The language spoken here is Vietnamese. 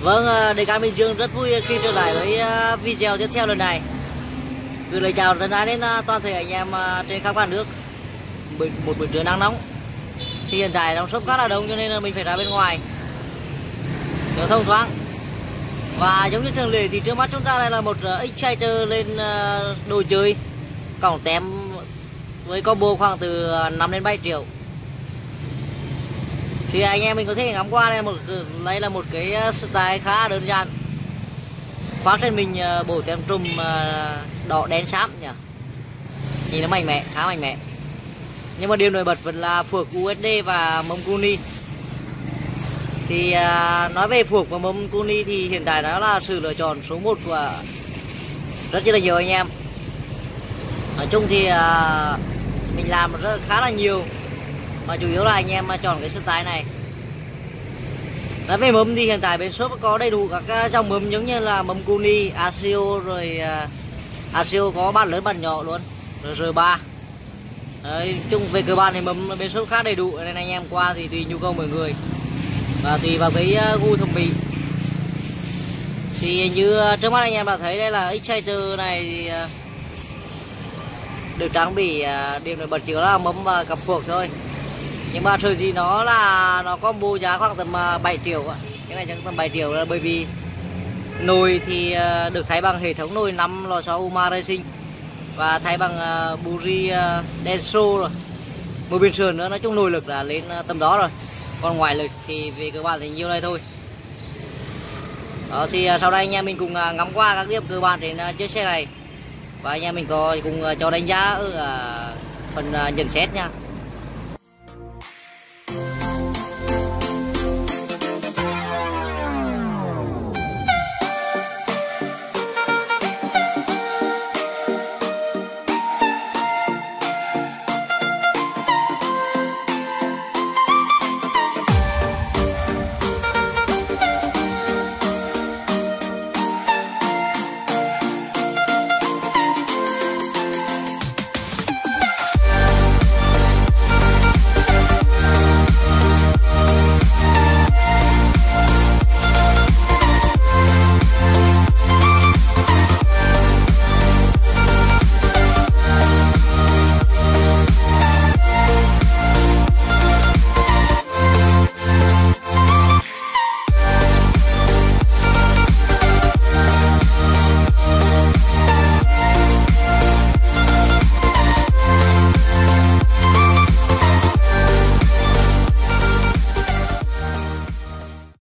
Vâng, Đề Can Bình Dương rất vui khi trở lại với video tiếp theo lần này. Gửi lời chào thân ái đến toàn thể anh em trên khắp cả nước. Một buổi trưa nắng nóng. Thì hiện tại trong shop khá là đông cho nên là mình phải ra bên ngoài cho thông thoáng. Và giống như thường lệ thì trước mắt chúng ta đây là một Exciter lên đồ chơi cổng tem với combo khoảng từ 5 đến 7 triệu. Thì anh em mình có thể ngắm qua đây là một cái style khá đơn giản. Khoác trên mình bộ tem trùm đỏ đen xám nhỉ. Nhìn nó mạnh mẽ, khá mạnh mẽ. Nhưng mà điều nổi bật vẫn là phuộc USD và mâm Kuni. Thì nói về phuộc và mâm Kuni thì hiện tại đó là sự lựa chọn số 1 của rất là nhiều anh em. Nói chung thì mình làm khá là nhiều, mà chủ yếu là anh em chọn cái style này. Nói về mâm thì hiện tại bên shop có đầy đủ các dòng mâm giống như là mâm Kuni, ASIO, rồi ASIO có bản lớn bản nhỏ luôn, rồi R3. Đấy, chung về cơ bản thì mâm bên shop khá đầy đủ nên anh em qua thì tùy nhu cầu mọi người và tùy vào cái gu thẩm mỹ. Thì như trước mắt anh em đã thấy đây là Exciter này thì được trang bị điểm nổi bật chỉ là mâm và cặp phuộc thôi. Nhưng mà thời gì nó combo giá khoảng tầm 7 triệu. Cái này chắc tầm 7 triệu là bởi vì nồi thì được thay bằng hệ thống nồi 5 lò xo Uma Racing và thay bằng Buri Denso rồi. Một bên sườn nữa, nói chung nồi lực là lên tầm đó rồi. Còn ngoại lực thì về cơ bản thì nhiêu đây thôi. Đó, thì sau đây anh em mình cùng ngắm qua các điểm cơ bản trên chiếc xe này. Và anh em mình cùng cho đánh giá ở phần nhận xét nha.